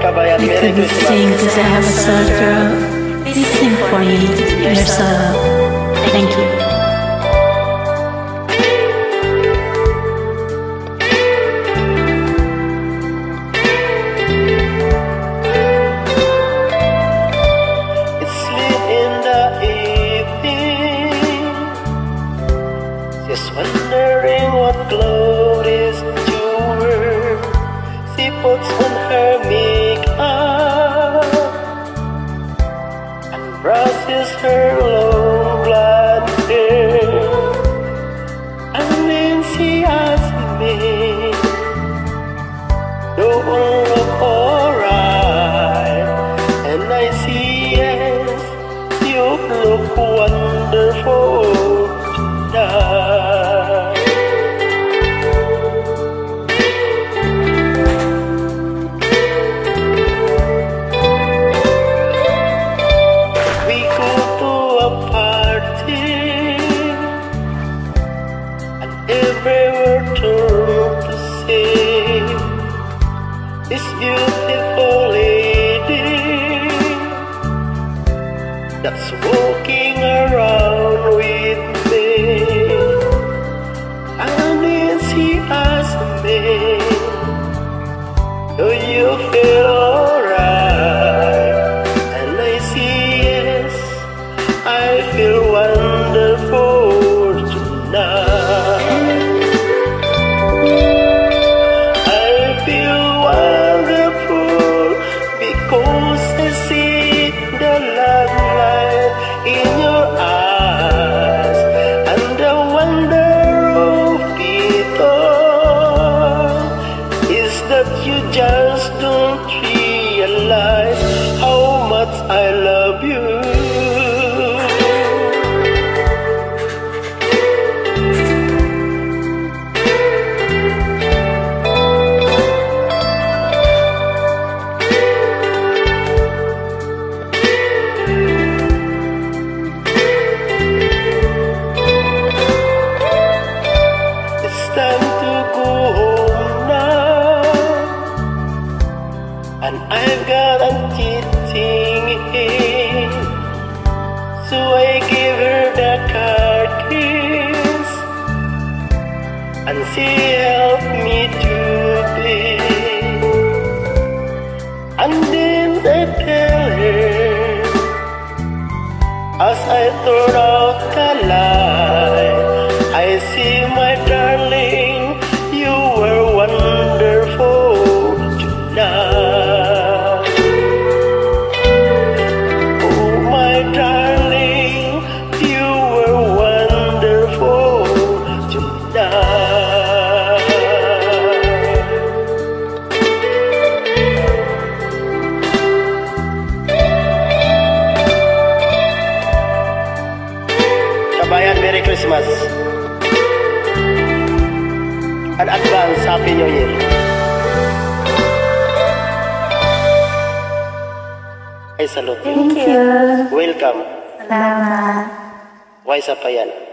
You couldn't sing because I have a sore throat. Please sing for me your solo. Thank you. Just wondering what clothes is to wear. She puts on her makeup and brushes her long blonde hair. And then she asks me, "Don't look alright?" And I see yes, you look wonderful tonight. Everywhere turned to see this beautiful lady that's walking around with me. And then she asked me, "Do you feel alright?" And I say yes, I feel wonderful tonight. In your eyes, and the wonder of it all is that you just don't realize how much I love you. And I've got a cheating in, so I give her the car keys, and she helped me to pay. And then I tell her, as I turn out the light, I see my darling, you were wonderful tonight. Kabayan, Merry Christmas and advance Happy New Year. I salute you. Thank you. Welcome. Salamat. Why sa payan?